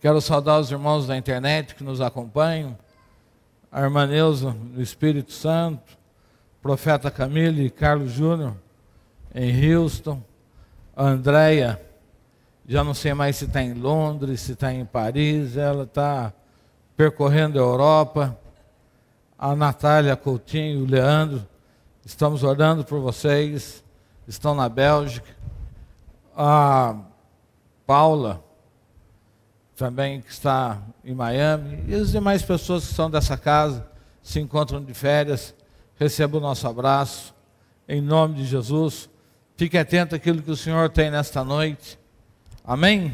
Quero saudar os irmãos da internet que nos acompanham, a irmã Neuza, do Espírito Santo, profeta Camille, Carlos Júnior, em Houston, a Andréia, já não sei mais se está em Londres, se está em Paris, ela está percorrendo a Europa, a Natália Coutinho, o Leandro, estamos orando por vocês, estão na Bélgica, a Paula, também que está em Miami, e as demais pessoas que são dessa casa, se encontram de férias, receba o nosso abraço, em nome de Jesus. Fique atento àquilo que o Senhor tem nesta noite. Amém?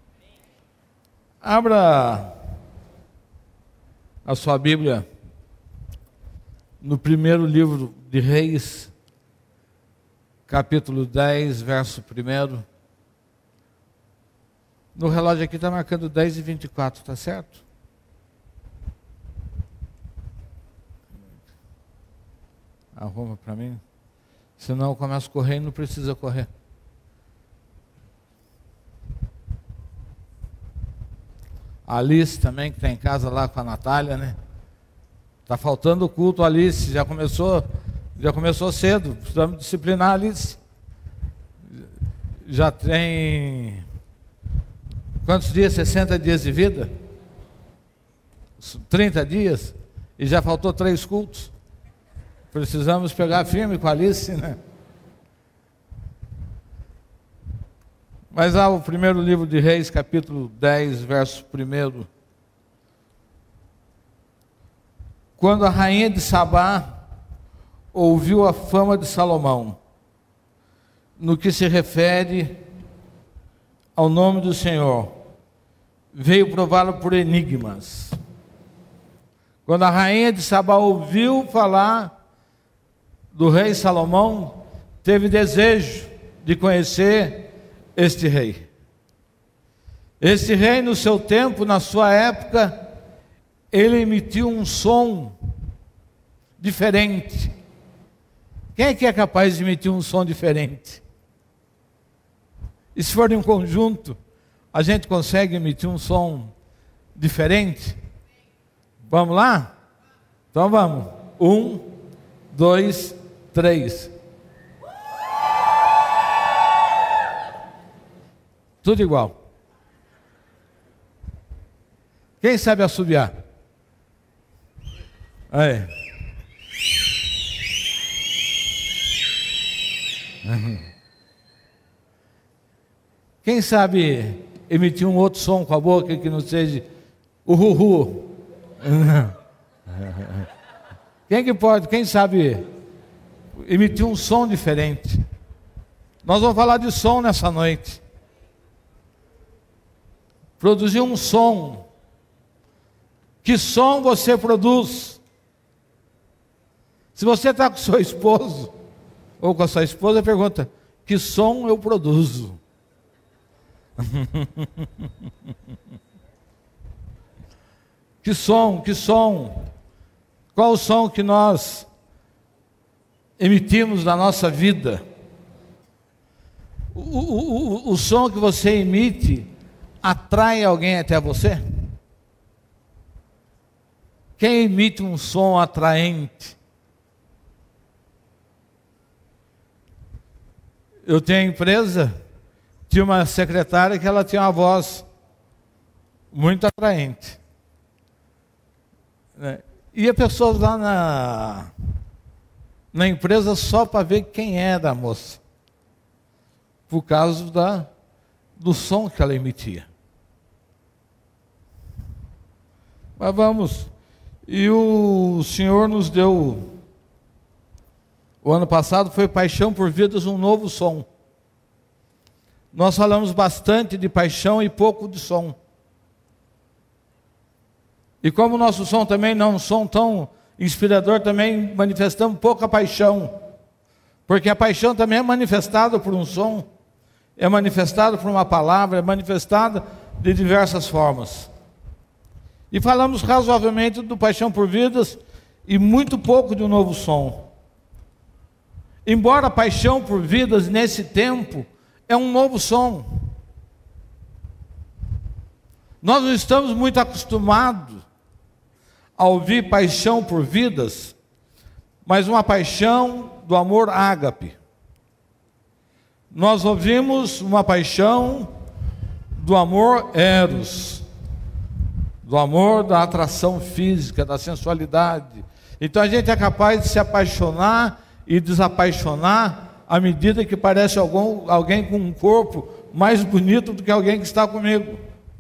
Abra a sua Bíblia no primeiro livro de Reis, capítulo 10, verso 1. No relógio aqui está marcando 10:24, está certo? Arruma para mim. Senão eu começo a correr e não precisa correr. A Alice também, que está em casa lá com a Natália, né? Está faltando o culto, Alice. Já começou cedo. Precisamos disciplinar a Alice. Já tem... Quantos dias? 60 dias de vida? 30 dias? E já faltou 3 cultos. Precisamos pegar firme com a Alice, né? Mas há o primeiro livro de Reis, capítulo 10, verso 1. Quando a rainha de Sabá ouviu a fama de Salomão, no que se refere ao nome do Senhor, veio prová-lo por enigmas. Quando a rainha de Sabá ouviu falar do rei Salomão, teve desejo de conhecer este rei. Este rei, no seu tempo, na sua época, ele emitiu um som diferente. Quem é que é capaz de emitir um som diferente? E se for em um conjunto, a gente consegue emitir um som diferente? Vamos lá? Então vamos. 1, 2, 3. Tudo igual. Quem sabe assobiar? Aí. Quem sabe emitir um outro som com a boca que não seja o ru-ru? Quem que pode? Quem sabe emitir um som diferente? Nós vamos falar de som nessa noite. Produzir um som. Que som você produz? Se você está com seu esposo ou com a sua esposa, pergunta: que som eu produzo? Que som, que som? Qual o som que nós emitimos na nossa vida? O som que você emite atrai alguém até você? Quem emite um som atraente? Eu tenho empresa, tinha uma secretária que ela tinha uma voz muito atraente. Ia pessoas lá na empresa só para ver quem era a moça, por causa do som que ela emitia. Mas vamos, e o Senhor nos deu, o ano passado foi Paixão por Vidas, um novo som. Nós falamos bastante de paixão e pouco de som. E como o nosso som também não é um som tão inspirador, também manifestamos pouca paixão. Porque a paixão também é manifestada por um som, é manifestada por uma palavra, é manifestada de diversas formas. E falamos razoavelmente do Paixão por Vidas e muito pouco de um novo som. Embora a Paixão por Vidas nesse tempo é um novo som. Nós não estamos muito acostumados a ouvir paixão por vidas, mas uma paixão do amor ágape. Nós ouvimos uma paixão do amor eros, do amor da atração física, da sensualidade. Então a gente é capaz de se apaixonar e desapaixonar à medida que parece alguém com um corpo mais bonito do que alguém que está comigo.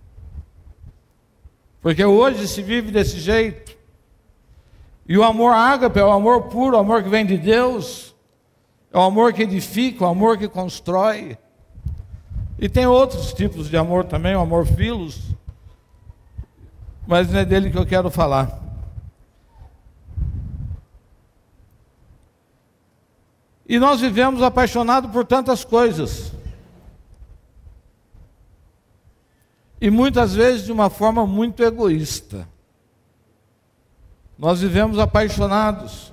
Porque hoje se vive desse jeito. E o amor ágape é o amor puro, o amor que vem de Deus, é o amor que edifica, o amor que constrói. E tem outros tipos de amor também, o amor filos, mas não é dele que eu quero falar. E nós vivemos apaixonados por tantas coisas. E muitas vezes de uma forma muito egoísta. Nós vivemos apaixonados.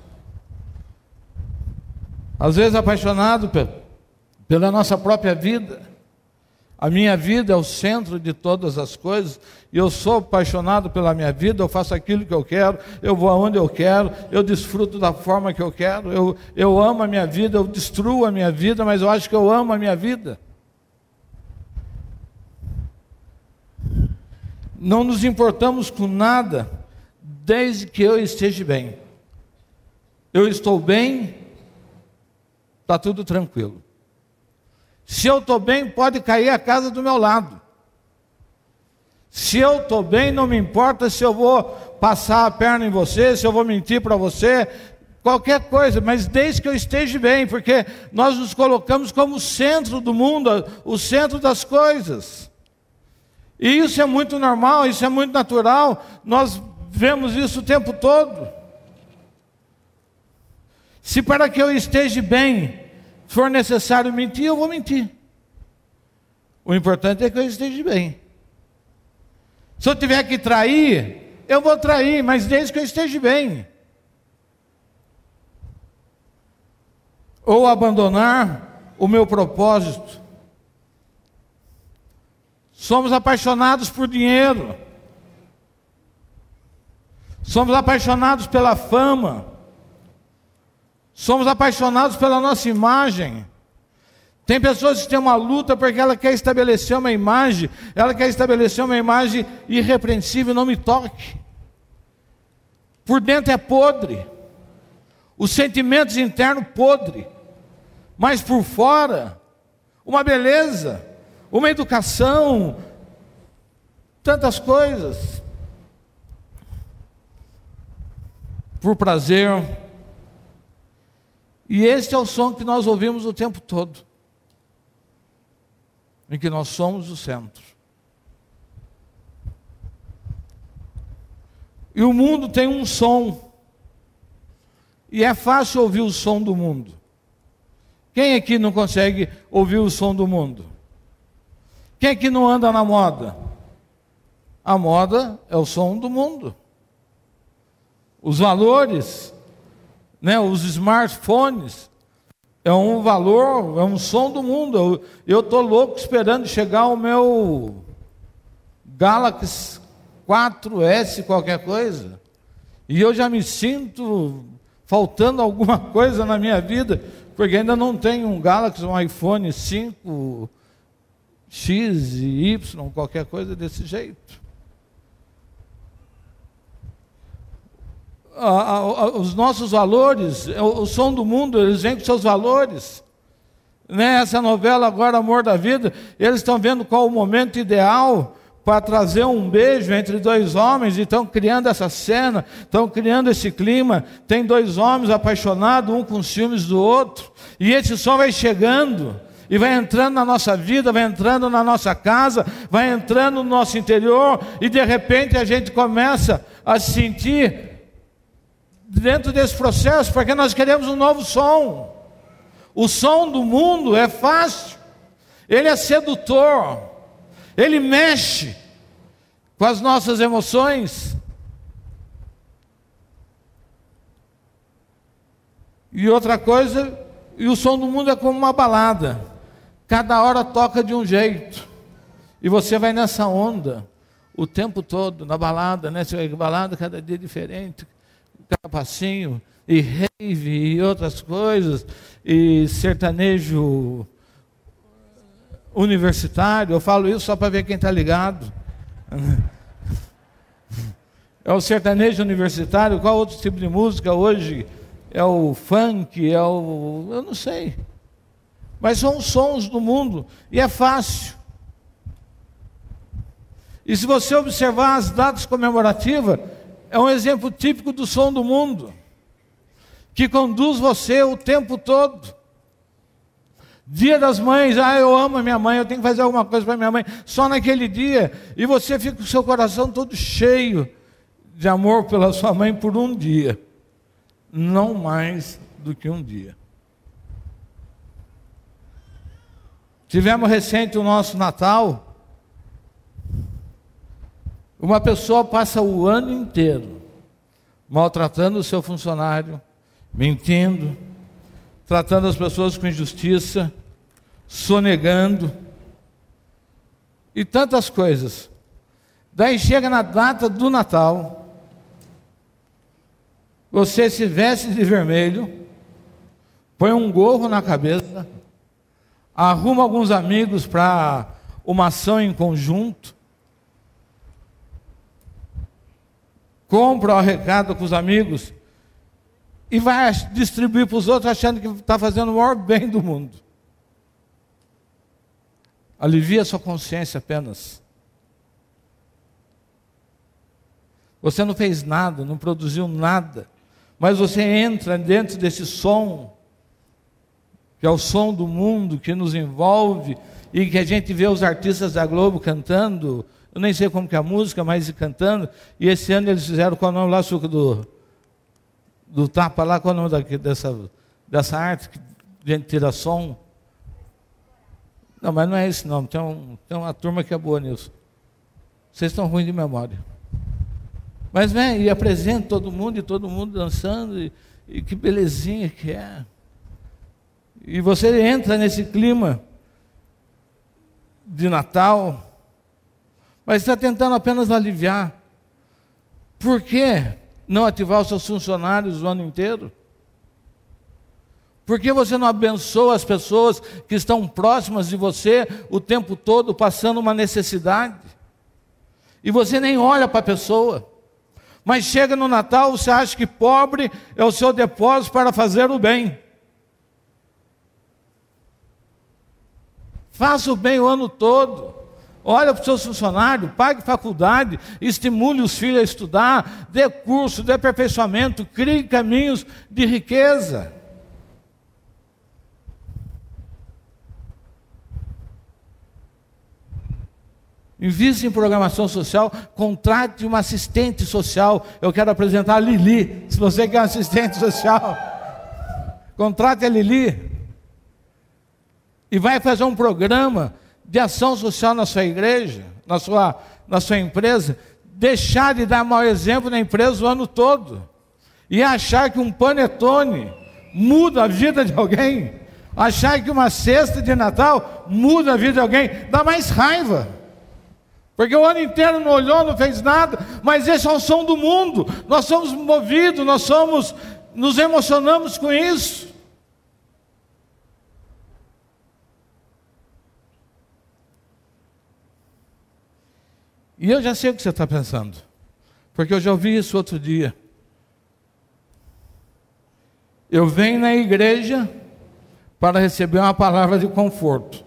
Às vezes apaixonados pela nossa própria vida. A minha vida é o centro de todas as coisas. E eu sou apaixonado pela minha vida, eu faço aquilo que eu quero, eu vou aonde eu quero, eu desfruto da forma que eu quero, eu amo a minha vida, eu destruo a minha vida, mas eu acho que eu amo a minha vida. Não nos importamos com nada, desde que eu esteja bem. Eu estou bem, está tudo tranquilo. Se eu estou bem, pode cair a casa do meu lado. Se eu estou bem, não me importa se eu vou passar a perna em você, se eu vou mentir para você, qualquer coisa, mas desde que eu esteja bem, porque nós nos colocamos como o centro do mundo, o centro das coisas. E isso é muito normal, isso é muito natural, nós vemos isso o tempo todo. Se para que eu esteja bem for necessário mentir, eu vou mentir. O importante é que eu esteja bem. Se eu tiver que trair, eu vou trair, mas desde que eu esteja bem. Ou abandonar o meu propósito. Somos apaixonados por dinheiro. Somos apaixonados pela fama. Somos apaixonados pela nossa imagem. Tem pessoas que têm uma luta porque ela quer estabelecer uma imagem, ela quer estabelecer uma imagem irrepreensível, não me toque. Por dentro é podre. Os sentimentos internos podre. Mas por fora, uma beleza, uma educação, tantas coisas. Por prazer. E este é o som que nós ouvimos o tempo todo, em que nós somos o centro. E o mundo tem um som, e é fácil ouvir o som do mundo. Quem aqui não consegue ouvir o som do mundo? Quem aqui não anda na moda? A moda é o som do mundo. Os valores, os smartphones, é um valor, é um som do mundo. Eu estou louco esperando chegar o meu Galaxy 4S qualquer coisa. E eu já me sinto faltando alguma coisa na minha vida, porque ainda não tenho um Galaxy, um iPhone 5, X e Y, qualquer coisa desse jeito. Os nossos valores, o som do mundo, eles vêm com seus valores. Essa novela agora, Amor da Vida, eles estão vendo qual o momento ideal para trazer um beijo entre dois homens, e estão criando essa cena, estão criando esse clima. Tem dois homens apaixonados, um com ciúmes do outro, e esse som vai chegando, e vai entrando na nossa vida, vai entrando na nossa casa, vai entrando no nosso interior, e de repente a gente começa a se sentir dentro desse processo, porque nós queremos um novo som. O som do mundo é fácil, ele é sedutor, ele mexe com as nossas emoções. E outra coisa, e o som do mundo é como uma balada, cada hora toca de um jeito, e você vai nessa onda. o tempo todo na balada, né? Você vai balada cada dia diferente, cada passinho, e rave e outras coisas, e sertanejo universitário. Eu falo isso só para ver quem está ligado. É o sertanejo universitário. Qual outro tipo de música hoje? É o funk, é o... eu não sei. Mas são os sons do mundo, e é fácil. E se você observar as datas comemorativas, é um exemplo típico do som do mundo, que conduz você o tempo todo. Dia das Mães, eu amo a minha mãe, eu tenho que fazer alguma coisa para minha mãe, só naquele dia, e você fica com o seu coração todo cheio de amor pela sua mãe por um dia, não mais do que um dia. Tivemos recente o nosso Natal. Uma pessoa passa o ano inteiro maltratando o seu funcionário, mentindo, tratando as pessoas com injustiça, sonegando e tantas coisas. Daí chega na data do Natal, você se veste de vermelho, põe um gorro na cabeça, arruma alguns amigos para uma ação em conjunto, compra o recado com os amigos e vai distribuir para os outros achando que está fazendo o maior bem do mundo. Alivia sua consciência apenas. Você não fez nada, não produziu nada, mas você entra dentro desse som, que é o som do mundo, que nos envolve, e que a gente vê os artistas da Globo cantando. Eu nem sei como que é a música, mas cantando. E esse ano eles fizeram, qual é o nome lá, suco do tapa lá, qual é o nome dessa arte que a gente tira som? Não, mas não é esse nome, tem uma turma que é boa nisso. Vocês estão ruins de memória. Mas vem e apresenta todo mundo, e todo mundo dançando, e que belezinha que é. E você entra nesse clima de Natal, mas está tentando apenas aliviar. Por que não ativar os seus funcionários o ano inteiro? Por que você não abençoa as pessoas que estão próximas de você o tempo todo, passando uma necessidade? E você nem olha para a pessoa. Mas chega no Natal, você acha que pobre é o seu depósito para fazer o bem. Faça o bem o ano todo. Olha para os seus funcionários, pague faculdade, estimule os filhos a estudar, dê curso, dê aperfeiçoamento, crie caminhos de riqueza. Invista em programação social, contrate uma assistente social. Eu quero apresentar a Lili. Se você quer um assistente social, contrate a Lili. E vai fazer um programa de ação social na sua igreja, na sua empresa. Deixar de dar mau exemplo na empresa o ano todo. E achar que um panetone muda a vida de alguém. Achar que uma cesta de Natal muda a vida de alguém. Dá mais raiva. Porque o ano inteiro não olhou, não fez nada, mas esse é o som do mundo. Nós somos movidos, nos emocionamos com isso. E eu já sei o que você está pensando, porque eu já ouvi isso outro dia. Eu venho na igreja para receber uma palavra de conforto.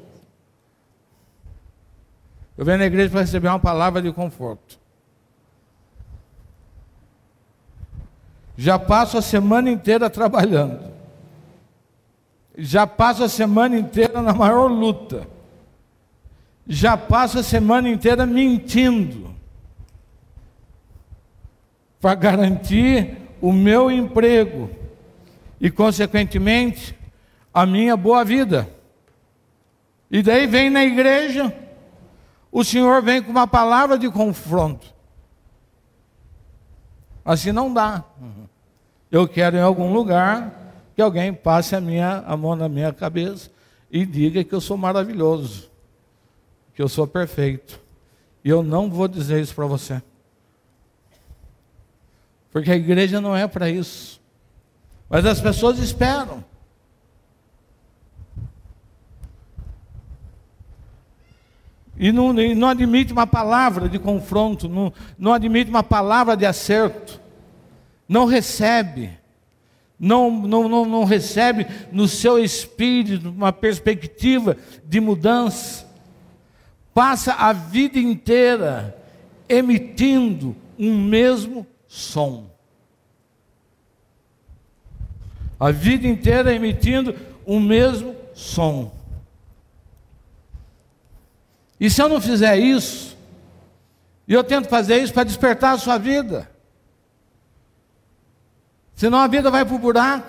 Eu venho na igreja para receber uma palavra de conforto. Já passo a semana inteira trabalhando. Já passo a semana inteira na maior luta. Já passo a semana inteira mentindo para garantir o meu emprego e, consequentemente, a minha boa vida. E daí vem na igreja, o Senhor vem com uma palavra de confronto. Assim não dá. Eu quero em algum lugar que alguém passe a mão na minha cabeça e diga que eu sou maravilhoso, que eu sou perfeito. E eu não vou dizer isso para você. Porque a igreja não é para isso. Mas as pessoas esperam. E não admite uma palavra de confronto, não admite uma palavra de acerto. Não recebe. Não recebe no seu espírito uma perspectiva de mudança. Passa a vida inteira emitindo um mesmo som. A vida inteira emitindo um mesmo som. E se eu não fizer isso, e eu tento fazer isso para despertar a sua vida, senão a vida vai para o buraco.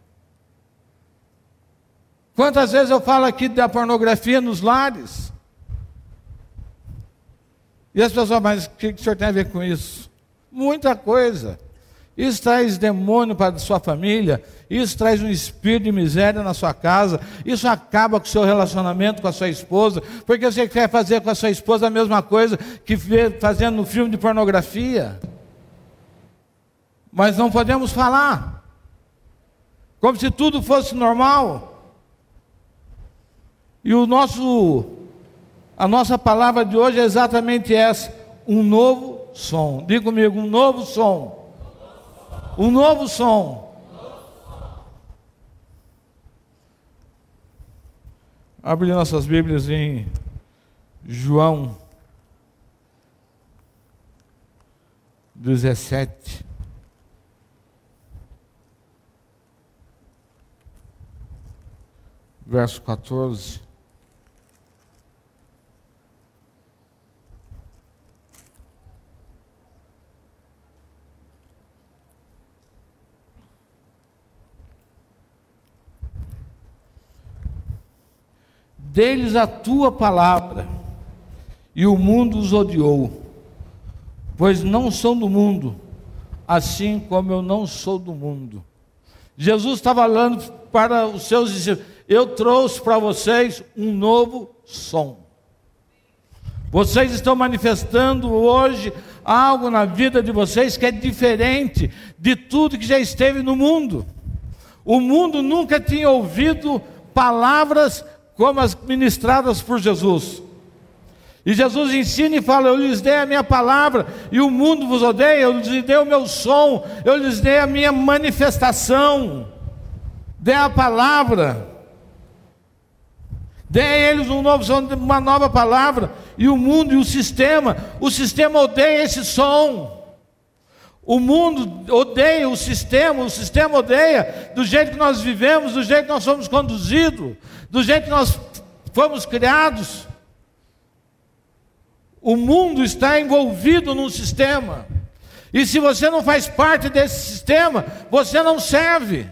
Quantas vezes eu falo aqui da pornografia nos lares? E as pessoas, mas o que o senhor tem a ver com isso? Muita coisa. Isso traz demônio para a sua família, isso traz um espírito de miséria na sua casa, isso acaba com o seu relacionamento com a sua esposa, porque você quer fazer com a sua esposa a mesma coisa que fazendo no filme de pornografia. Mas não podemos falar, como se tudo fosse normal. E a nossa palavra de hoje é exatamente essa: um novo som. Diga comigo, um novo som. Um novo som. Abre nossas Bíblias em João 17. Verso 14. Dê-lhes a tua palavra, e o mundo os odiou, pois não são do mundo, assim como eu não sou do mundo. Jesus estava falando para os seus discípulos: eu trouxe para vocês um novo som. Vocês estão manifestando hoje algo na vida de vocês que é diferente de tudo que já esteve no mundo. O mundo nunca tinha ouvido palavras como as ministradas por Jesus. E Jesus ensina e fala: eu lhes dei a minha palavra, e o mundo vos odeia. Eu lhes dei o meu som, eu lhes dei a minha manifestação. Dei a palavra, dê a eles um novo som, uma nova palavra. E o mundo e o sistema odeia esse som. O mundo odeia o sistema odeia do jeito que nós vivemos, do jeito que nós somos conduzidos, do jeito que nós fomos criados. O mundo está envolvido num sistema, e se você não faz parte desse sistema, você não serve.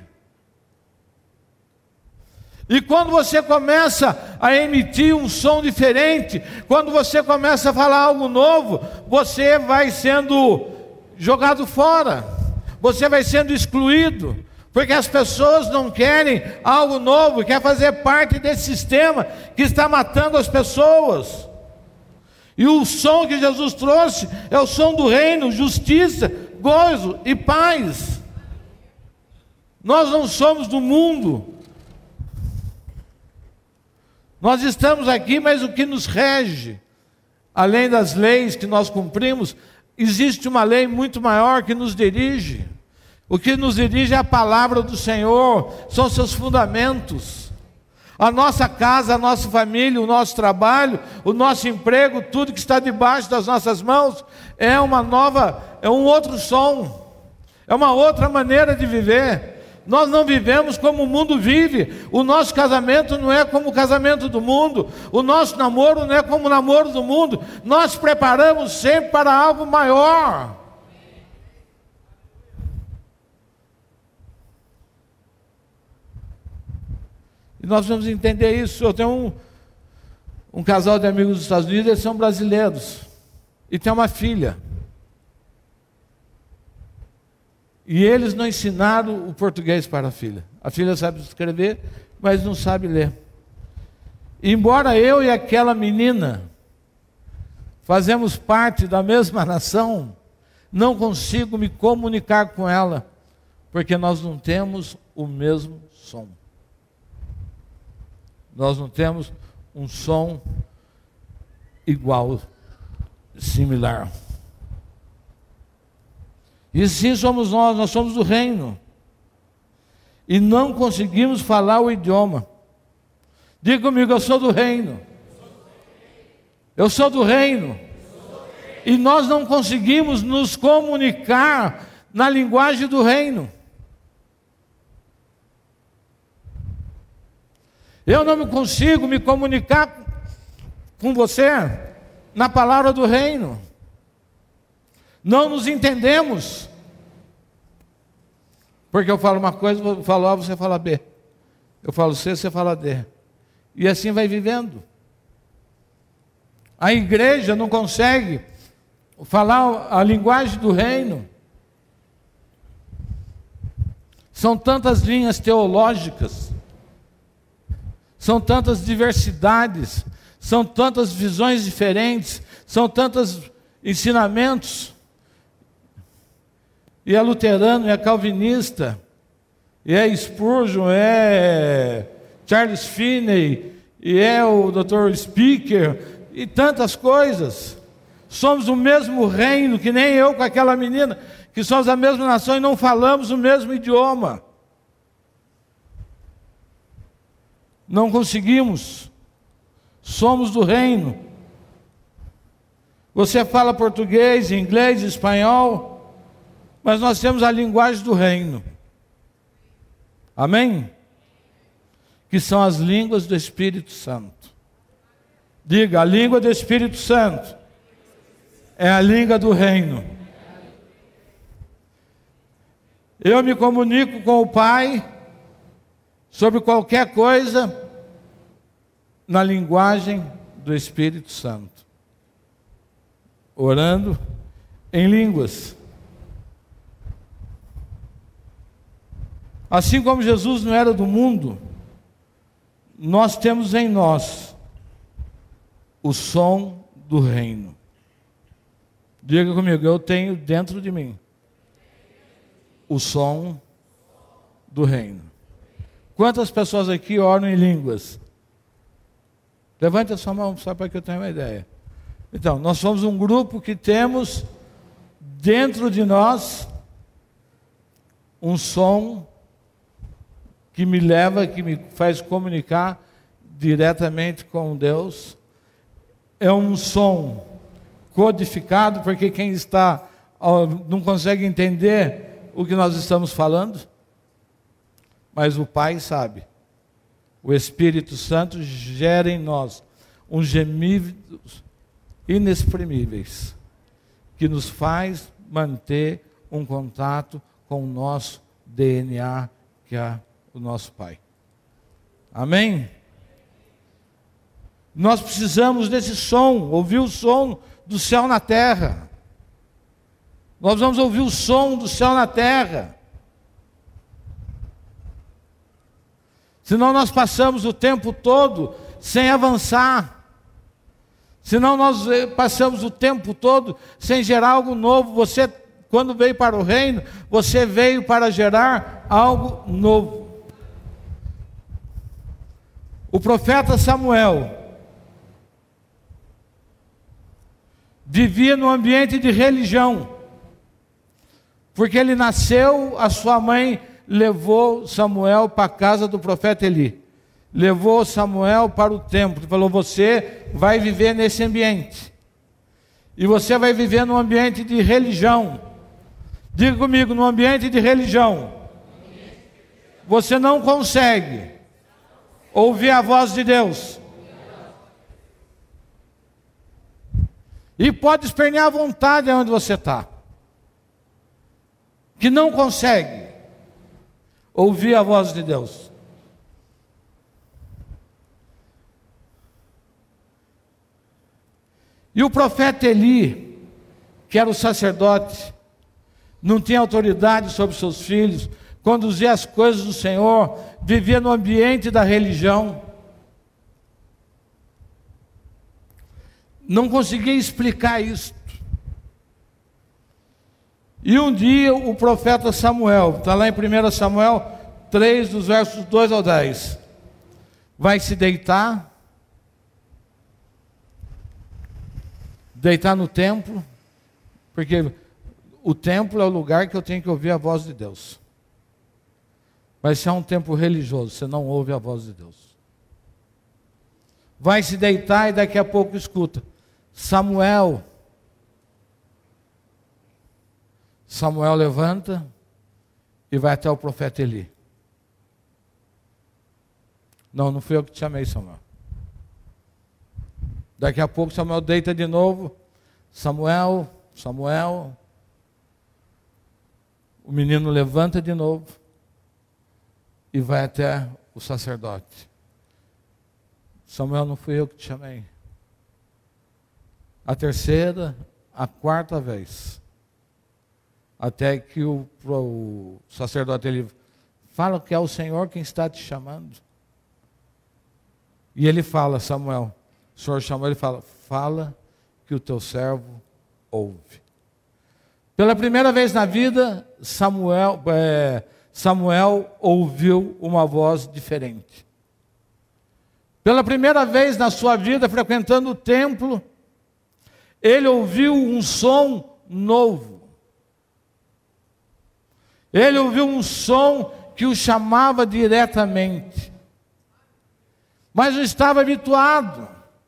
E quando você começa a emitir um som diferente, quando você começa a falar algo novo, você vai sendo jogado fora, você vai sendo excluído, porque as pessoas não querem algo novo, querem fazer parte desse sistema que está matando as pessoas. E o som que Jesus trouxe é o som do reino: justiça, gozo e paz. Nós não somos do mundo. Nós estamos aqui, mas o que nos rege, além das leis que nós cumprimos, existe uma lei muito maior que nos dirige. O que nos dirige é a palavra do Senhor, são seus fundamentos. A nossa casa, a nossa família, o nosso trabalho, o nosso emprego, tudo que está debaixo das nossas mãos é um outro som, é uma outra maneira de viver. Nós não vivemos como o mundo vive. O nosso casamento não é como o casamento do mundo. O nosso namoro não é como o namoro do mundo. Nós preparamos sempre para algo maior. E nós vamos entender isso. Eu tenho um casal de amigos dos Estados Unidos, eles são brasileiros, e tem uma filha. E eles não ensinaram o português para a filha. A filha sabe escrever, mas não sabe ler. Embora eu e aquela menina fazemos parte da mesma nação, não consigo me comunicar com ela, porque nós não temos o mesmo som. Nós não temos um som igual, similar. E sim somos nós somos do reino. E não conseguimos falar o idioma. Diga comigo, eu sou do reino. Eu sou do reino. E nós não conseguimos nos comunicar na linguagem do reino. Eu não consigo me comunicar com você na palavra do reino. Não nos entendemos. Porque eu falo uma coisa, eu falo A, você fala B. Eu falo C, você fala D. E assim vai vivendo. A igreja não consegue falar a linguagem do reino. São tantas linhas teológicas, são tantas diversidades, são tantas visões diferentes, são tantos ensinamentos. E é luterano, é calvinista, e é Spurgeon, é Charles Finney, e é o Dr. Speaker, e tantas coisas. Somos o mesmo reino, que nem eu com aquela menina, que somos da mesma nação e não falamos o mesmo idioma. Não conseguimos. Somos do reino. Você fala português, inglês, espanhol, mas nós temos a linguagem do reino. Amém? Que são as línguas do Espírito Santo. Diga, a língua do Espírito Santo é a língua do reino. Eu me comunico com o Pai sobre qualquer coisa na linguagem do Espírito Santo. Orando em línguas. Assim como Jesus não era do mundo, nós temos em nós o som do reino. Diga comigo, eu tenho dentro de mim o som do reino. Quantas pessoas aqui oram em línguas? Levante a sua mão, só para que eu tenha uma ideia. Então, nós somos um grupo que temos dentro de nós um som que me leva, que me faz comunicar diretamente com Deus. É um som codificado, porque quem está não consegue entender o que nós estamos falando, mas o Pai sabe. O Espírito Santo gera em nós uns gemidos inexprimíveis, que nos faz manter um contato com o nosso DNA, que é o nosso Pai. Amém? Nós precisamos desse som, ouvir o som do céu na terra. Nós vamos ouvir o som do céu na terra. Senão nós passamos o tempo todo sem avançar. Senão nós passamos o tempo todo sem gerar algo novo. Você, quando veio para o reino, você veio para gerar algo novo. O profeta Samuel vivia num ambiente de religião, porque ele nasceu, a sua mãe levou Samuel para a casa do profeta Eli, levou Samuel para o templo, falou, você vai viver nesse ambiente, e você vai viver num ambiente de religião. Diga comigo, num ambiente de religião, você não consegue ouvir a voz de Deus. E pode espernear à vontade onde você está, que não consegue ouvir a voz de Deus. E o profeta Eli, que era o sacerdote, não tinha autoridade sobre seus filhos, conduzia as coisas do Senhor, vivia no ambiente da religião. não conseguia explicar isso. E um dia o profeta Samuel, está lá em 1 Samuel 3, dos versos 2 ao 10, vai se deitar no templo, porque o templo é o lugar que eu tenho que ouvir a voz de Deus. Mas se é um templo religioso, você não ouve a voz de Deus. Vai se deitar e daqui a pouco escuta: Samuel. Samuel levanta e vai até o profeta Eli. Não fui eu que te chamei, Samuel. Daqui a pouco Samuel deita de novo. Samuel. O menino levanta de novo e vai até o sacerdote. Samuel, não fui eu que te chamei. A terceira, a quarta vez. Até que o sacerdote ele fala que é o Senhor quem está te chamando. E ele fala: Samuel, o Senhor chamou, ele fala que o teu servo ouve. Pela primeira vez na vida, Samuel ouviu uma voz diferente. Pela primeira vez na sua vida, frequentando o templo, ele ouviu um som novo. Ele ouviu um som que o chamava diretamente. Mas não estava habituado.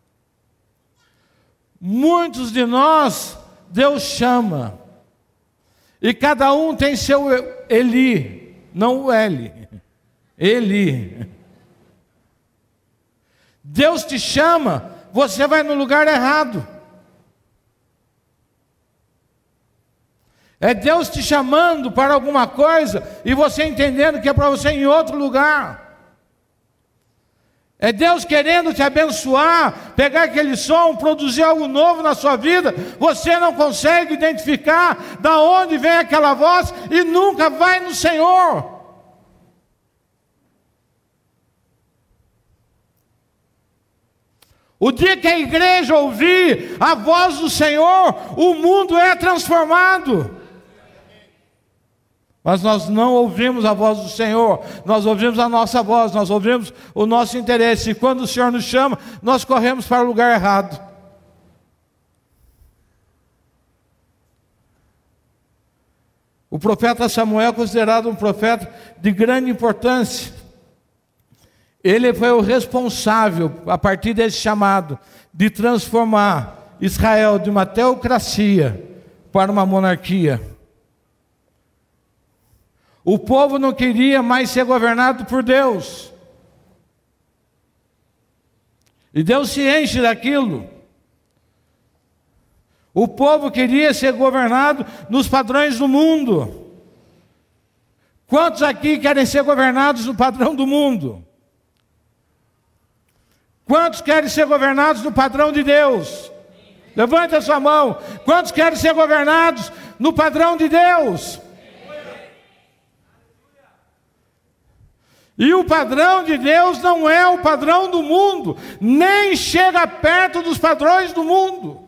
Muitos de nós, Deus chama. E cada um tem seu Eli, não o Eli. Eli. Deus te chama, você vai no lugar errado. É Deus te chamando para alguma coisa e você entendendo que é para você ir em outro lugar. É Deus querendo te abençoar, pegar aquele som, produzir algo novo na sua vida. Você não consegue identificar da onde vem aquela voz e nunca vai no Senhor. O dia que a igreja ouvir a voz do Senhor, o mundo é transformado. Mas nós não ouvimos a voz do Senhor, nós ouvimos a nossa voz, nós ouvimos o nosso interesse. E quando o Senhor nos chama, nós corremos para o lugar errado. O profeta Samuel é considerado um profeta de grande importância. Ele foi o responsável, a partir desse chamado, de transformar Israel de uma teocracia para uma monarquia. O povo não queria mais ser governado por Deus. E Deus se enche daquilo. O povo queria ser governado nos padrões do mundo. Quantos aqui querem ser governados no padrão do mundo? Quantos querem ser governados no padrão de Deus? Levante a sua mão. Quantos querem ser governados no padrão de Deus? E o padrão de Deus não é o padrão do mundo, nem chega perto dos padrões do mundo.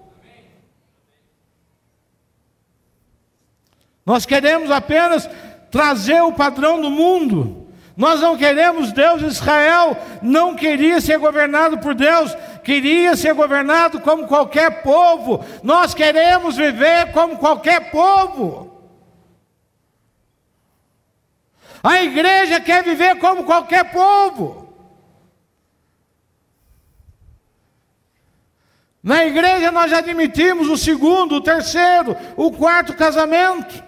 Nós queremos apenas trazer o padrão do mundo. Nós não queremos Deus. Israel não queria ser governado por Deus, queria ser governado como qualquer povo. Nós queremos viver como qualquer povo. A igreja quer viver como qualquer povo. Na igreja nós já admitimos o segundo, o terceiro, o quarto casamento.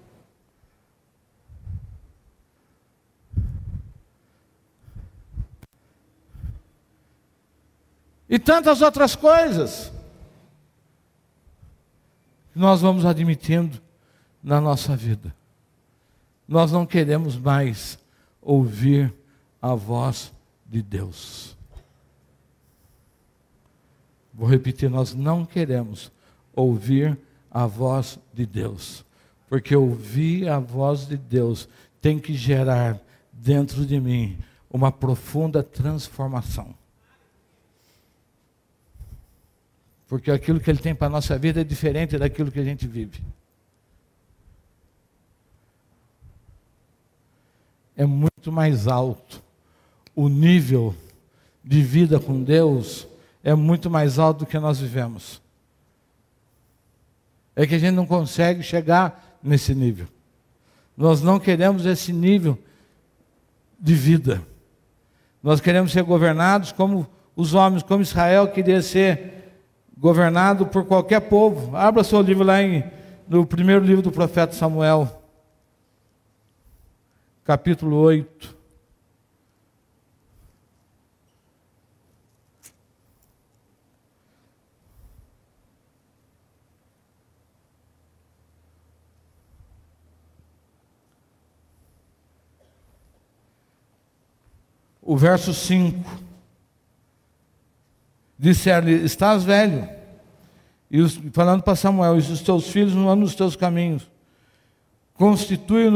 E tantas outras coisas que nós vamos admitindo na nossa vida. Nós não queremos mais ouvir a voz de Deus. Vou repetir, nós não queremos ouvir a voz de Deus. Porque ouvir a voz de Deus tem que gerar dentro de mim uma profunda transformação. Porque aquilo que Ele tem para a nossa vida é diferente daquilo que a gente vive. É muito mais alto. O nível de vida com Deus é muito mais alto do que nós vivemos. É que a gente não consegue chegar nesse nível. Nós não queremos esse nível de vida. Nós queremos ser governados como os homens, como Israel queria ser governado por qualquer povo. Abra seu livro lá no primeiro livro do profeta Samuel, capítulo 8. O verso 5, disse-lhe: estás velho, falando para Samuel, e os teus filhos não andam nos teus caminhos, constitui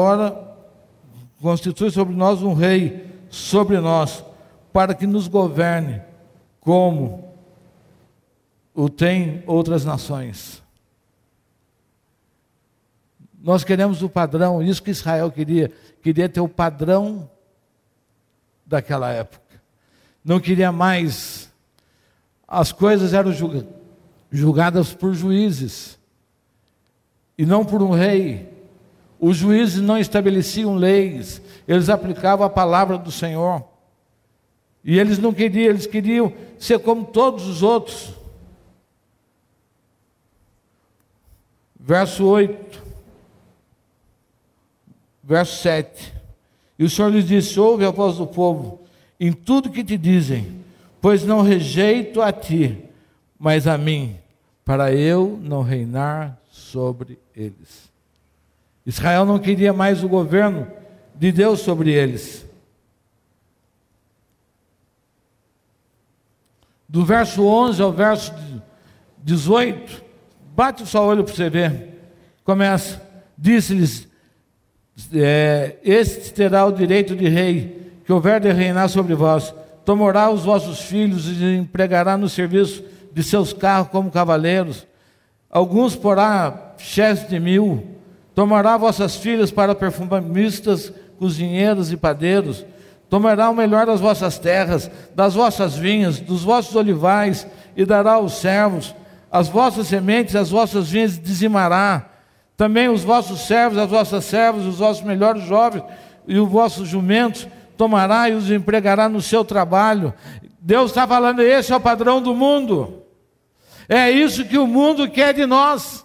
sobre nós um rei, sobre nós, para que nos governe, como o tem outras nações. Nós queremos o padrão, isso que Israel queria ter o padrão daquela época. Não queria mais. As coisas eram julgadas por juízes e não por um rei. Os juízes não estabeleciam leis, eles aplicavam a palavra do Senhor. E eles não queriam, eles queriam ser como todos os outros. Verso 8, verso 7. E o Senhor lhes disse: ouve a voz do povo em tudo que te dizem, pois não rejeito a ti, mas a mim, para eu não reinar sobre eles. Israel não queria mais o governo de Deus sobre eles. Do verso 11 ao verso 18, bate o seu olho para você ver. Começa: disse-lhes: este terá o direito de rei, que houver de reinar sobre vós. Tomará os vossos filhos e empregará no serviço de seus carros como cavaleiros. Alguns porá chefes de 1000. Tomará vossas filhas para perfumistas, cozinheiros e padeiros. Tomará o melhor das vossas terras, das vossas vinhas, dos vossos olivais, e dará aos servos. As vossas sementes, as vossas vinhas dizimará. Também os vossos servos, as vossas servas, os vossos melhores jovens e os vossos jumentos tomará e os empregará no seu trabalho. Deus está falando: esse é o padrão do mundo. É isso que o mundo quer de nós.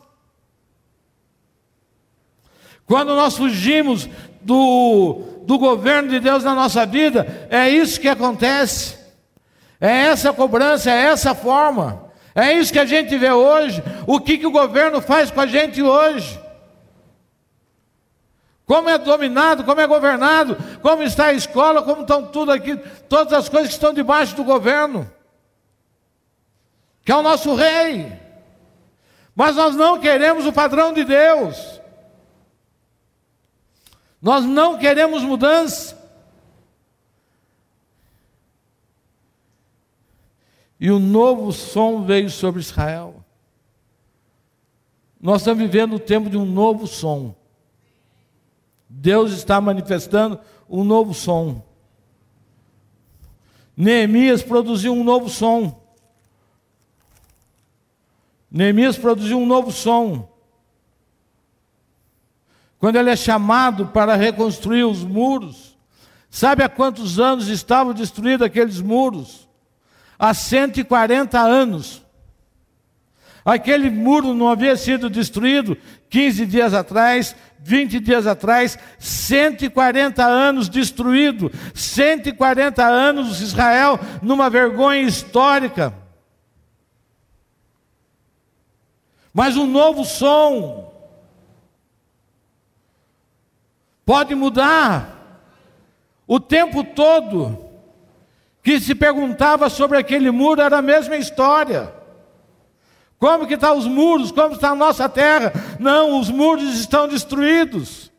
Quando nós fugimos do governo de Deus na nossa vida, é isso que acontece. É essa cobrança, é essa forma. É isso que a gente vê hoje. O que o governo faz com a gente hoje? Como é dominado, como é governado, como está a escola, como estão tudo aqui, todas as coisas que estão debaixo do governo, que é o nosso rei. Mas nós não queremos o padrão de Deus. Nós não queremos mudança. E o novo som veio sobre Israel. Nós estamos vivendo o tempo de um novo som. Deus está manifestando um novo som. Neemias produziu um novo som. Neemias produziu um novo som. Quando ele é chamado para reconstruir os muros, sabe há quantos anos estavam destruídos aqueles muros? Há 140 anos. Aquele muro não havia sido destruído 15 dias atrás, 20 dias atrás, 140 anos destruído, 140 anos Israel numa vergonha histórica. Mas um novo som pode mudar. O tempo todo que se perguntava sobre aquele muro era a mesma história. Como que estão os muros? Como está a nossa terra? Não, os muros estão destruídos.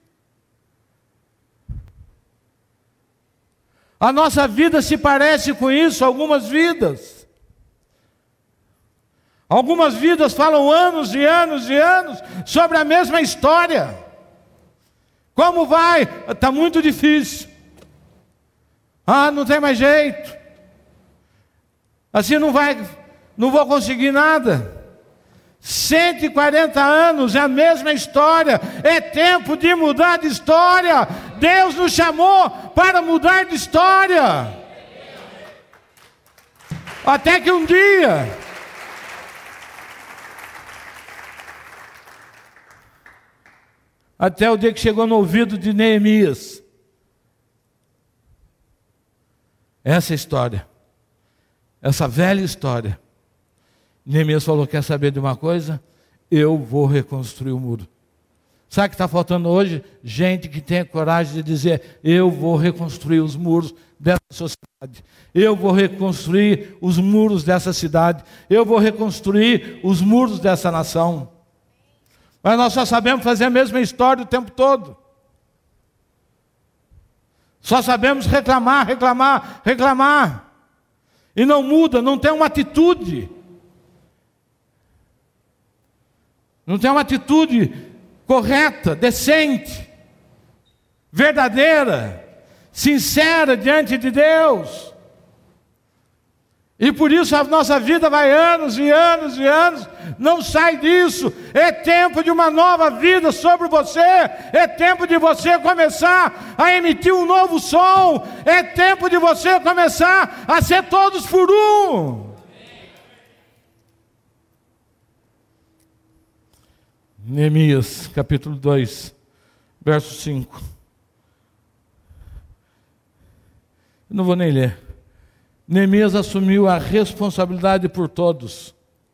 A nossa vida se parece com isso, algumas vidas. Algumas vidas falam anos e anos e anos sobre a mesma história. Como vai? Está muito difícil. Ah, não tem mais jeito. Assim não vou conseguir nada. 140 anos é a mesma história. É tempo de mudar de história. Deus nos chamou para mudar de história. Até que um dia, até o dia que chegou no ouvido de Neemias, essa história, essa velha história, Neemias falou: quer saber de uma coisa? Eu vou reconstruir o muro. Sabe o que está faltando hoje? Gente que tenha coragem de dizer: eu vou reconstruir os muros dessa sociedade. Eu vou reconstruir os muros dessa cidade. Eu vou reconstruir os muros dessa nação. Mas nós só sabemos fazer a mesma história o tempo todo. Só sabemos reclamar, reclamar, reclamar. E não muda, não tem uma atitude. Não tem uma atitude correta, decente, verdadeira, sincera diante de Deus. E por isso a nossa vida vai anos e anos e anos, não sai disso. É tempo de uma nova vida sobre você. É tempo de você começar a emitir um novo som. É tempo de você começar a ser todos por um. Neemias, capítulo 2, verso 5. Eu não vou nem ler. Neemias assumiu a responsabilidade por todos.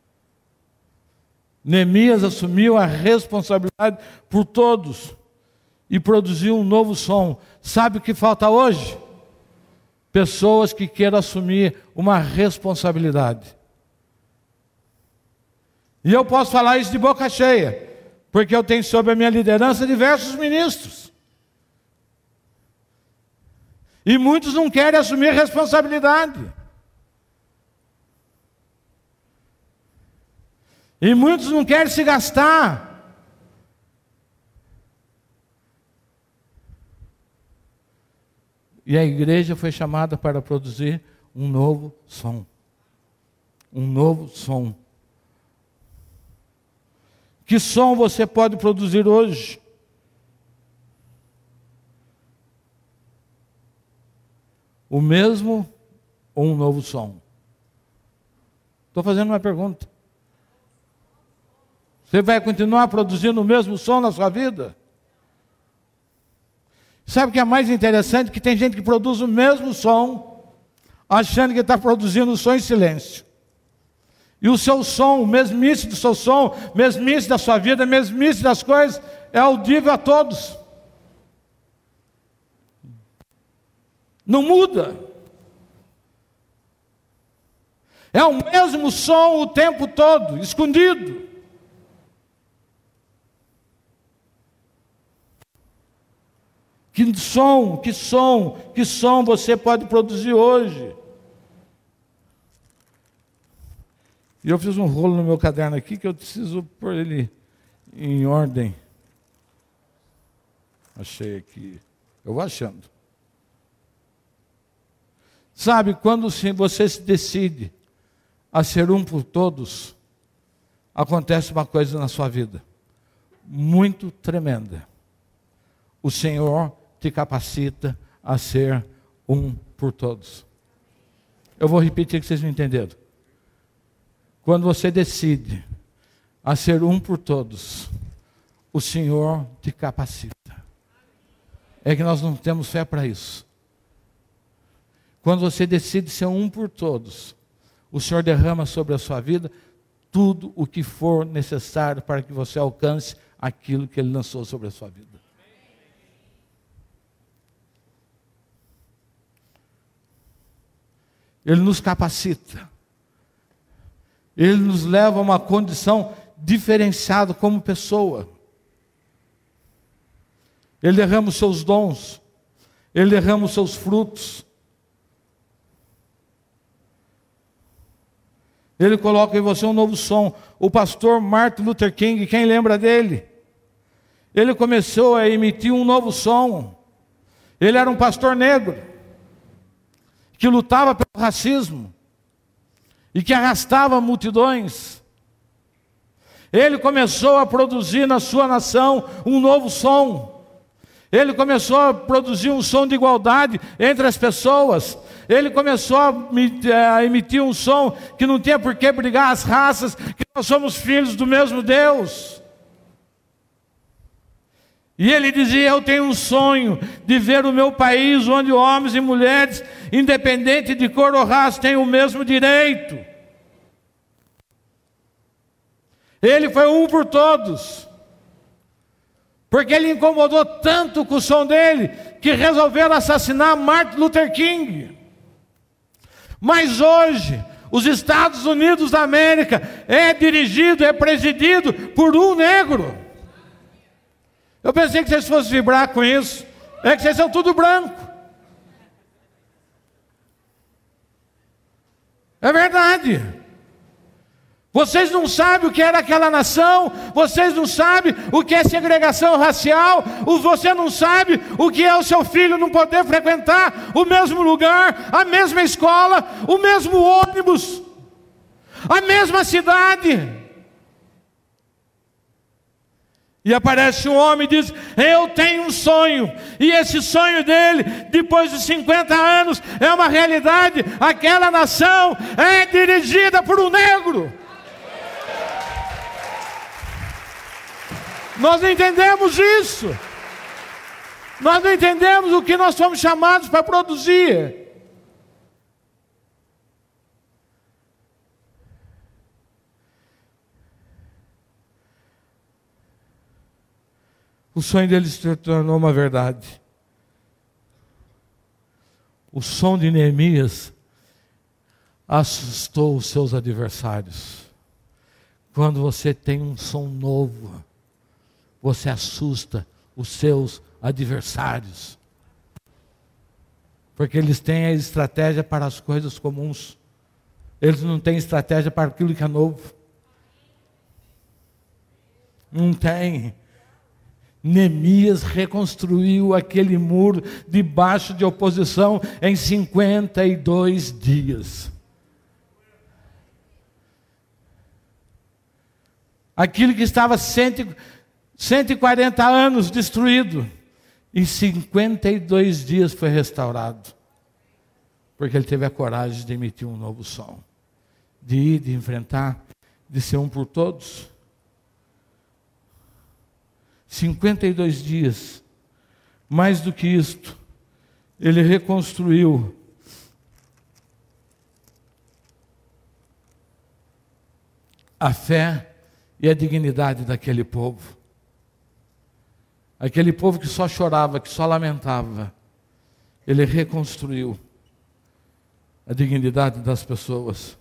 Neemias assumiu a responsabilidade por todos e produziu um novo som. Sabe o que falta hoje? Pessoas que queiram assumir uma responsabilidade. E eu posso falar isso de boca cheia, porque eu tenho sob a minha liderança diversos ministros. E muitos não querem assumir responsabilidade. E muitos não querem se gastar. E a igreja foi chamada para produzir um novo som. Um novo som. Que som você pode produzir hoje? O mesmo ou um novo som? Estou fazendo uma pergunta. Você vai continuar produzindo o mesmo som na sua vida? Sabe o que é mais interessante? Que tem gente que produz o mesmo som, achando que está produzindo um som em silêncio. E o seu som, o mesmice do seu som, mesmice da sua vida, mesmice das coisas, é audível a todos. Não muda. É o mesmo som o tempo todo, escondido. Que som você pode produzir hoje? E eu fiz um rolo no meu caderno aqui que eu preciso pôr ele em ordem. Achei aqui. Eu vou achando. Sabe, quando você se decide a ser um por todos, acontece uma coisa na sua vida muito tremenda. O Senhor te capacita a ser um por todos. Eu vou repetir que vocês não entenderam. Quando você decide a ser um por todos, o Senhor te capacita. É que nós não temos fé para isso. Quando você decide ser um por todos, o Senhor derrama sobre a sua vida tudo o que for necessário para que você alcance aquilo que Ele lançou sobre a sua vida. Ele nos capacita. Ele nos leva a uma condição diferenciada como pessoa. Ele derrama os seus dons. Ele derrama os seus frutos. Ele coloca em você um novo som. O pastor Martin Luther King, quem lembra dele? Ele começou a emitir um novo som. Ele era um pastor negro, que lutava pelo racismo, e que arrastava multidões. Ele começou a produzir na sua nação um novo som. Ele começou a produzir um som de igualdade entre as pessoas. Ele começou a emitir um som que não tinha por que brigar as raças, que nós somos filhos do mesmo Deus. E ele dizia: eu tenho um sonho de ver o meu país onde homens e mulheres, independente de cor ou raça, têm o mesmo direito. Ele foi um por todos, porque ele incomodou tanto com o som dele, que resolveram assassinar Martin Luther King. Mas hoje, os Estados Unidos da América é dirigido, é presidido por um negro. Eu pensei que vocês fossem vibrar com isso. É que vocês são tudo branco. É verdade. Vocês não sabem o que era aquela nação, vocês não sabem o que é segregação racial, você não sabe o que é o seu filho não poder frequentar o mesmo lugar, a mesma escola, o mesmo ônibus, a mesma cidade. E aparece um homem e diz: eu tenho um sonho, e esse sonho dele, depois de 50 anos, é uma realidade. Aquela nação é dirigida por um negro. Nós não entendemos isso. Nós não entendemos o que nós fomos chamados para produzir. O sonho dele se tornou uma verdade. O som de Neemias assustou os seus adversários. Quando você tem um som novo, você assusta os seus adversários. Porque eles têm a estratégia para as coisas comuns. Eles não têm estratégia para aquilo que é novo. Não tem. Neemias reconstruiu aquele muro debaixo de oposição em 52 dias. Aquilo que estava 140 anos destruído, em 52 dias foi restaurado. Porque ele teve a coragem de emitir um novo som, de ir, de enfrentar, de ser um por todos. 52 dias, mais do que isto, ele reconstruiu a fé e a dignidade daquele povo. Aquele povo que só chorava, que só lamentava, ele reconstruiu a dignidade das pessoas.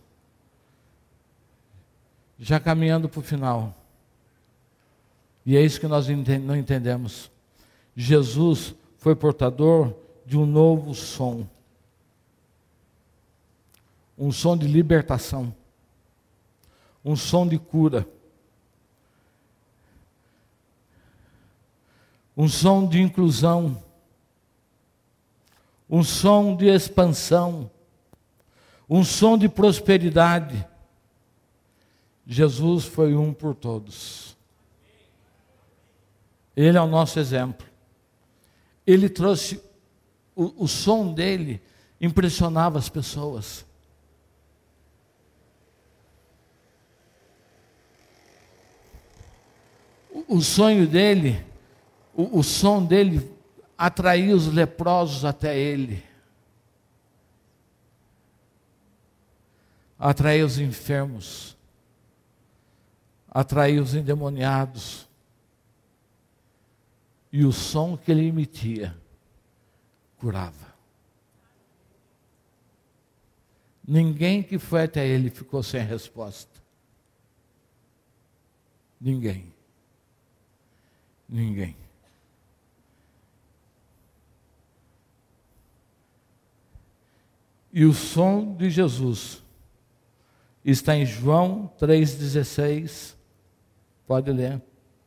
Já caminhando para o final. E é isso que nós não entendemos. Jesus foi portador de um novo som. Um som de libertação. Um som de cura. Um som de inclusão. Um som de expansão. Um som de prosperidade. Jesus foi um por todos. Ele é o nosso exemplo. Ele trouxe, o som dele impressionava as pessoas. O sonho dele, o som dele atraía os leprosos até ele. Atraía os enfermos. Atraía os endemoniados. E o som que ele emitia curava. Ninguém que foi até ele ficou sem resposta. Ninguém. Ninguém. E o som de Jesus Está em João 3,16. Pode ler.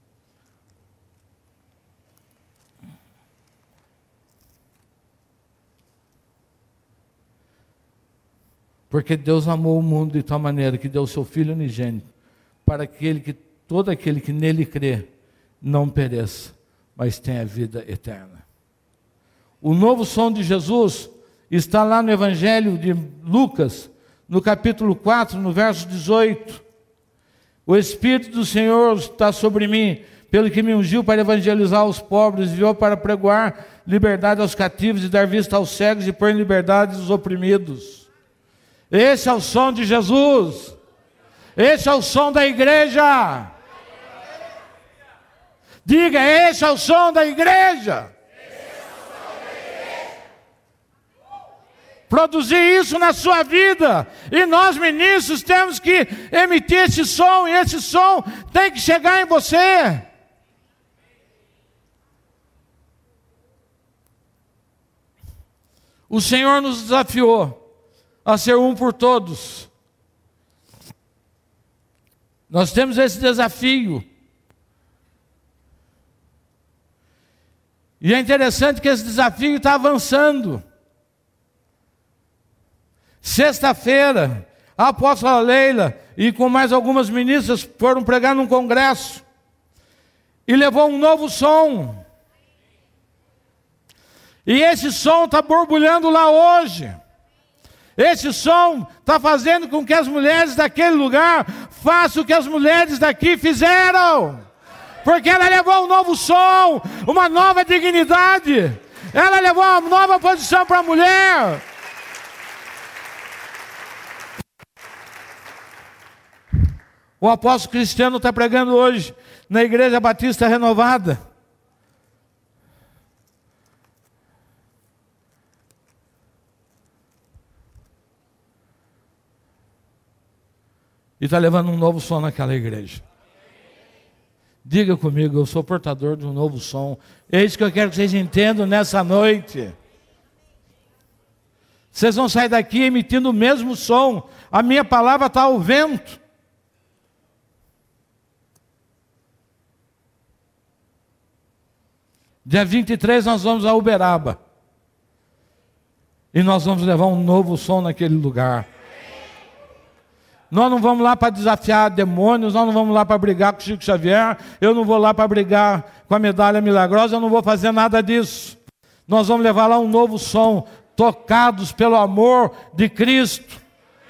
Porque Deus amou o mundo de tal maneira que deu o seu Filho unigênito, para todo aquele que nele crê, não pereça, mas tenha vida eterna. O novo som de Jesus está lá no Evangelho de Lucas, no capítulo 4, no verso 18. O Espírito do Senhor está sobre mim, pelo que me ungiu para evangelizar os pobres, enviou para pregoar liberdade aos cativos e dar vista aos cegos e pôr em liberdade os oprimidos. Esse é o som de Jesus. Esse é o som da igreja. Diga, esse é o som da igreja. Produzir isso na sua vida. E nós, ministros, temos que emitir esse som. E esse som tem que chegar em você. O Senhor nos desafiou a ser um por todos. Nós temos esse desafio. E é interessante que esse desafio está avançando. Sexta-feira, a apóstola Leila e com mais algumas ministras foram pregar num congresso e levou um novo som. E esse som está borbulhando lá hoje. Esse som está fazendo com que as mulheres daquele lugar façam o que as mulheres daqui fizeram. Porque ela levou um novo som, uma nova dignidade. Ela levou uma nova posição para a mulher. O apóstolo Cristiano está pregando hoje na Igreja Batista Renovada. E está levando um novo som naquela igreja. Diga comigo, eu sou portador de um novo som. É isso que eu quero que vocês entendam nessa noite. Vocês vão sair daqui emitindo o mesmo som. A minha palavra está ao vento. Dia 23 nós vamos a Uberaba. E nós vamos levar um novo som naquele lugar. Nós não vamos lá para desafiar demônios, nós não vamos lá para brigar com o Chico Xavier, eu não vou lá para brigar com a medalha milagrosa, eu não vou fazer nada disso. Nós vamos levar lá um novo som, tocados pelo amor de Cristo.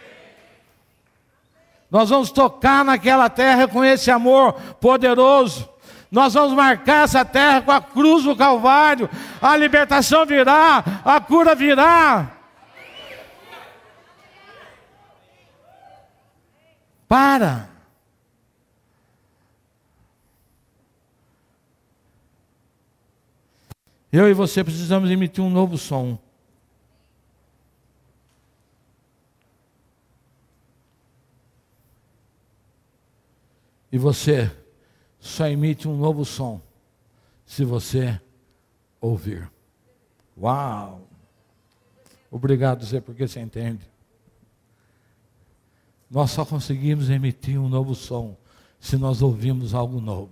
Nós vamos tocar naquela terra com esse amor poderoso. Nós vamos marcar essa terra com a cruz do Calvário. A libertação virá, a cura virá. Para. Eu e você precisamos emitir um novo som. E você só emite um novo som se você ouvir. Uau! Obrigado, Zé, porque você entende. Nós só conseguimos emitir um novo som se nós ouvirmos algo novo.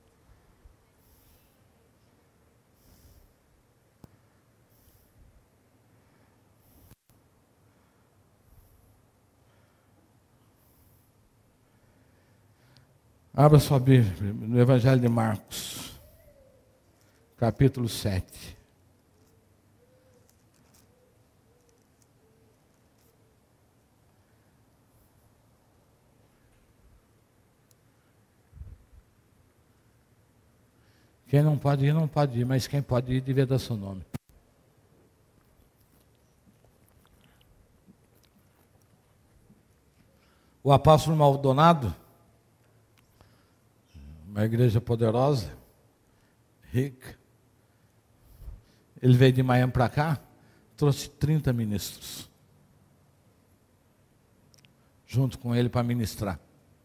Abra sua Bíblia no Evangelho de Marcos, capítulo 7. Quem não pode ir, não pode ir, mas quem pode ir, devia dar seu nome. O apóstolo Maldonado, uma igreja poderosa, rica, ele veio de Miami para cá, trouxe 30 ministros, junto com ele para ministrar.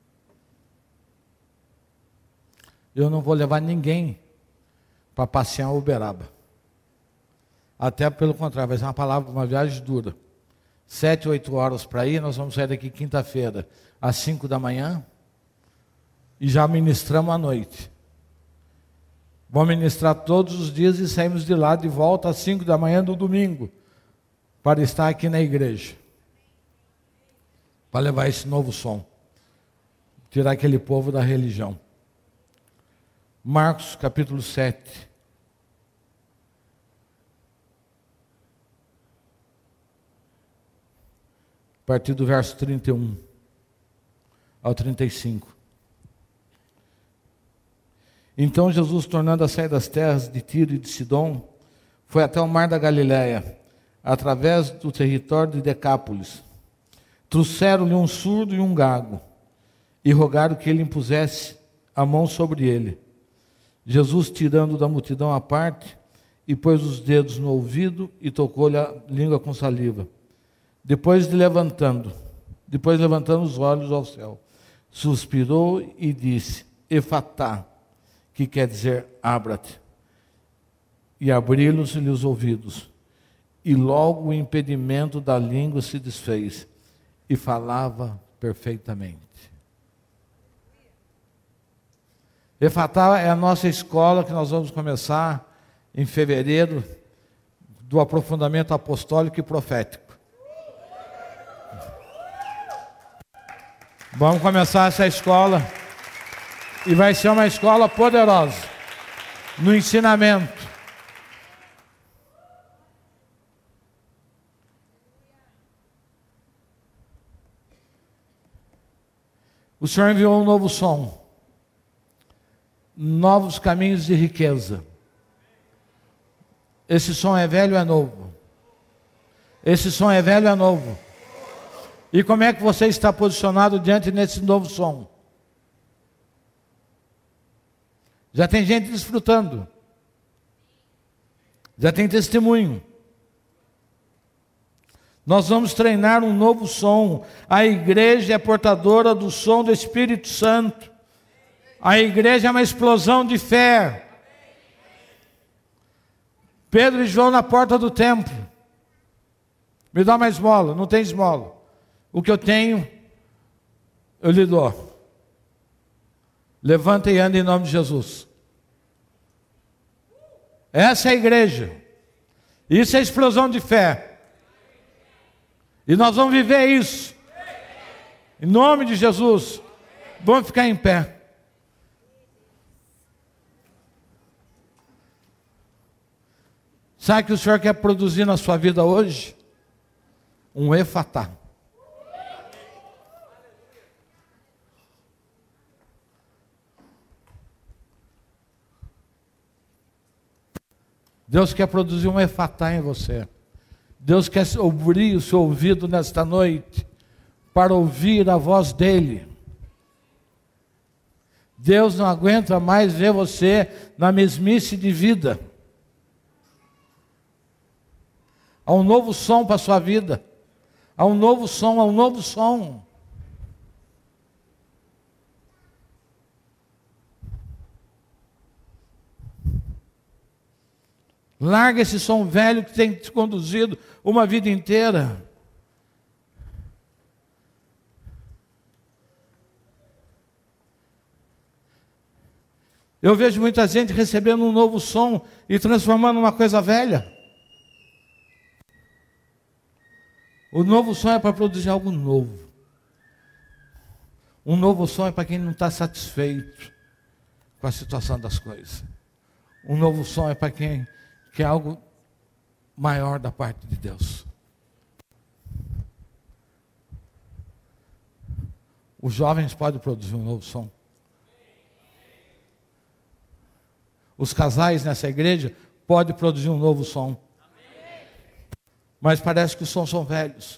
Eu não vou levar ninguém para passear em Uberaba. Até pelo contrário, vai ser uma viagem dura. 7, 8 horas para ir. Nós vamos sair daqui quinta-feira, às 5 da manhã. E já ministramos à noite. Vamos ministrar todos os dias e saímos de lá de volta às 5 da manhã do domingo, para estar aqui na igreja, para levar esse novo som, tirar aquele povo da religião. Marcos capítulo 7. A partir do verso 31 ao 35. Então Jesus, tornando a sair das terras de Tiro e de Sidom, foi até o mar da Galileia, através do território de Decápolis. Trouxeram-lhe um surdo e um gago, e rogaram que ele impusesse a mão sobre ele. Jesus, tirando da multidão à parte, e pôs os dedos no ouvido e tocou-lhe a língua com saliva. Depois levantando os olhos ao céu, suspirou e disse: Efatá, que quer dizer abra-te. E abriram-se-lhe os ouvidos, e logo o impedimento da língua se desfez, e falava perfeitamente. Efatá é a nossa escola que nós vamos começar em fevereiro, do aprofundamento apostólico e profético. Vamos começar essa escola, e vai ser uma escola poderosa, no ensinamento. O Senhor enviou um novo som, novos caminhos de riqueza. Esse som é velho ou é novo? Esse som é velho ou é novo? E como é que você está posicionado diante desse novo som? Já tem gente desfrutando. Já tem testemunho. Nós vamos treinar um novo som. A igreja é portadora do som do Espírito Santo. A igreja é uma explosão de fé. Pedro e João na porta do templo. Me dá uma esmola. Não tem esmola. O que eu tenho, eu lhe dou. Levanta e anda em nome de Jesus. Essa é a igreja. Isso é explosão de fé. E nós vamos viver isso. Em nome de Jesus. Vamos ficar em pé. Sabe o que o Senhor quer produzir na sua vida hoje? Um efatá. Deus quer produzir um efatá em você. Deus quer abrir o seu ouvido nesta noite para ouvir a voz dEle. Deus não aguenta mais ver você na mesmice de vida. Há um novo som para a sua vida. Há um novo som, há um novo som. Larga esse som velho que tem te conduzido uma vida inteira. Eu vejo muita gente recebendo um novo som e transformando uma coisa velha. O novo som é para produzir algo novo. Um novo som é para quem não está satisfeito com a situação das coisas. Um novo som é para quem quer algo maior da parte de Deus. Os jovens podem produzir um novo som. Os casais nessa igreja podem produzir um novo som. Mas parece que os sons são velhos.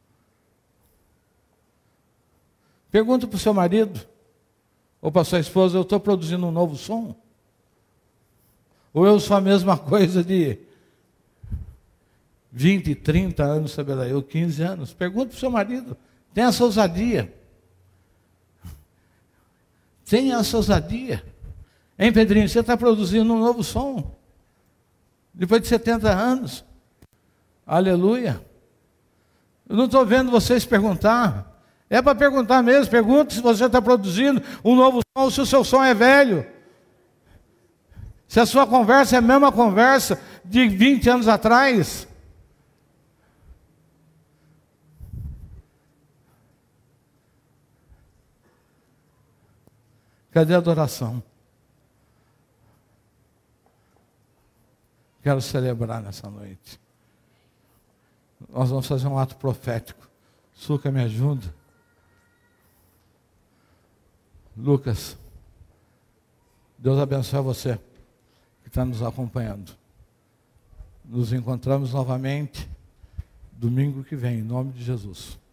Pergunta para o seu marido ou para a sua esposa: eu estou produzindo um novo som? Ou eu sou a mesma coisa de 20, 30 anos, sabe lá, eu 15 anos? Pergunta para o seu marido. Tenha essa ousadia. Tenha essa ousadia. Hein, Pedrinho, você está produzindo um novo som? Depois de 70 anos. Aleluia. Eu não estou vendo vocês perguntar. É para perguntar mesmo. Pergunte se você está produzindo um novo som ou se o seu som é velho. Se a sua conversa é a mesma conversa de 20 anos atrás. Cadê a adoração? Quero celebrar nessa noite. Nós vamos fazer um ato profético. Suca, me ajuda. Lucas, Deus abençoe você que está nos acompanhando. Nos encontramos novamente domingo que vem, em nome de Jesus.